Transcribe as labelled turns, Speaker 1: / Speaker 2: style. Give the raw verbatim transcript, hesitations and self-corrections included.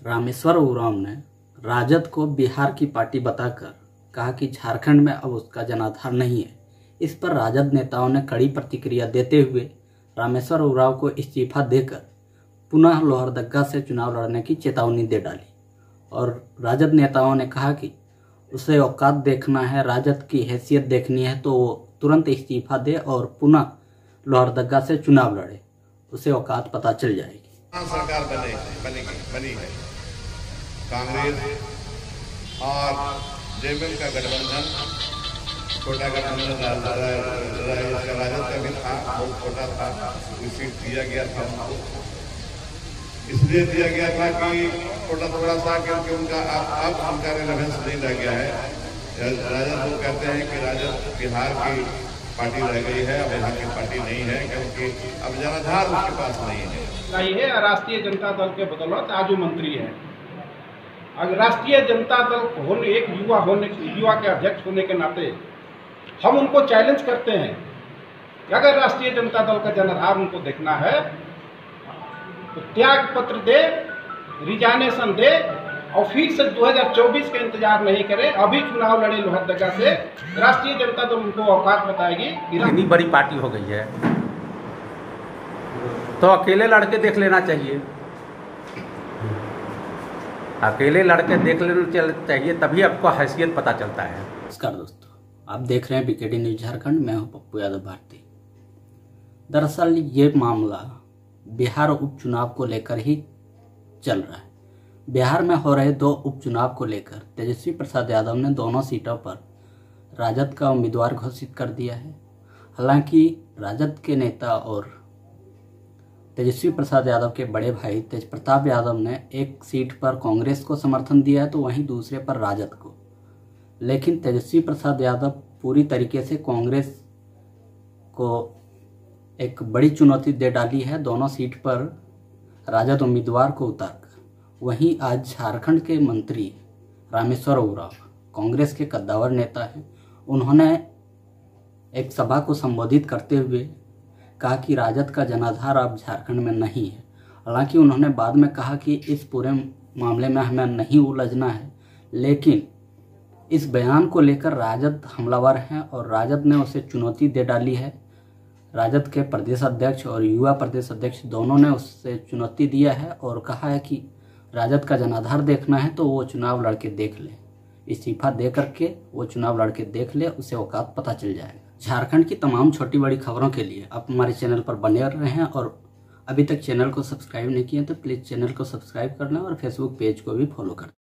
Speaker 1: रामेश्वर उरांव ने राजद को बिहार की पार्टी बताकर कहा कि झारखंड में अब उसका जनाधार नहीं है। इस पर राजद नेताओं ने कड़ी प्रतिक्रिया देते हुए रामेश्वर उरांव को इस्तीफा देकर पुनः लोहरदगा से चुनाव लड़ने की चेतावनी दे डाली और राजद नेताओं ने कहा कि उसे औकात देखना है, राजद की हैसियत देखनी है तो वो तुरंत इस्तीफा दे और पुनः लोहरदगा से चुनाव लड़े, उसे औकात पता चल जाएगी।
Speaker 2: सरकार बने बनी बनी है कांग्रेस और जेएमएम का गठबंधन, छोटा गठबंधन राजद का भी था, बहुत छोटा था, सीट दिया गया था उनको, इसलिए दिया गया था कि छोटा थोड़ा सा क्योंकि उनका अब उनका रिलेवेंस नहीं रह गया है। राजद लोग कहते हैं कि राजद बिहार की पार्टी रह गई है, अब यहाँ की पार्टी नहीं है क्योंकि अब जनाधार उसके पास नहीं है।
Speaker 3: है राष्ट्रीय जनता दल के बदौलत आज वो मंत्री है। अगर राष्ट्रीय जनता दल होने एक युवा होने युवा के अध्यक्ष होने के नाते हम उनको चैलेंज करते हैं कि अगर राष्ट्रीय जनता दल का जनाधार उनको देखना है तो त्याग पत्र दे, रिजाइनेशन दे और फिर से दो हज़ार चौबीस का इंतजार नहीं करे, अभी चुनाव लड़े लोहरदगा से। राष्ट्रीय जनता दल उनको औकात बताएगी।
Speaker 4: इतनी बड़ी पार्टी हो गई है तो अकेले लड़के देख लेना चाहिए, अकेले लड़के देख लेना चाहिए, तभी आपको हैसियत पता चलता है।
Speaker 1: नमस्कार दोस्तों, आप देख रहे हैं बीकेडी न्यूज झारखंड। मैं हूं पप्पू यादव भारती। दरअसल ये मामला बिहार उपचुनाव को लेकर ही चल रहा है। बिहार में हो रहे दो उपचुनाव को लेकर तेजस्वी प्रसाद यादव ने दोनों सीटों पर राजद का उम्मीदवार घोषित कर दिया है। हालांकि राजद के नेता और तेजस्वी प्रसाद यादव के बड़े भाई तेज प्रताप यादव ने एक सीट पर कांग्रेस को समर्थन दिया है तो वहीं दूसरे पर राजद को। लेकिन तेजस्वी प्रसाद यादव पूरी तरीके से कांग्रेस को एक बड़ी चुनौती दे डाली है, दोनों सीट पर राजद उम्मीदवार को उतारकर। वहीं आज झारखंड के मंत्री रामेश्वर उरांव कांग्रेस के कद्दावर नेता हैं, उन्होंने एक सभा को संबोधित करते हुए कहा कि राजद का जनाधार अब झारखंड में नहीं है। हालांकि उन्होंने बाद में कहा कि इस पूरे मामले में हमें नहीं उलझना है, लेकिन इस बयान को लेकर राजद हमलावर हैं और राजद ने उसे चुनौती दे डाली है। राजद के प्रदेश अध्यक्ष और युवा प्रदेश अध्यक्ष दोनों ने उससे चुनौती दिया है और कहा है कि राजद का जनाधार देखना है तो वो चुनाव लड़के देख ले, इस्तीफा दे करके वो चुनाव लड़के देख ले, उसे औकात पता चल जाएगा। झारखंड की तमाम छोटी बड़ी खबरों के लिए आप हमारे चैनल पर बने रहे हैं और अभी तक चैनल को सब्सक्राइब नहीं किए तो प्लीज़ चैनल को सब्सक्राइब कर लें और फेसबुक पेज को भी फॉलो कर लें।